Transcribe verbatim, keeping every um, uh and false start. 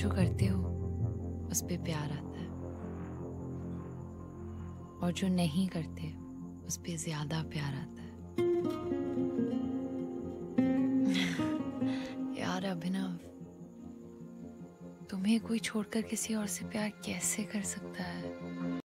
जो करते हो उस पे प्यार आता है, और जो नहीं करते उस पे ज्यादा प्यार आता है। यार अभिनव, तुम्हें कोई छोड़कर किसी और से प्यार कैसे कर सकता है?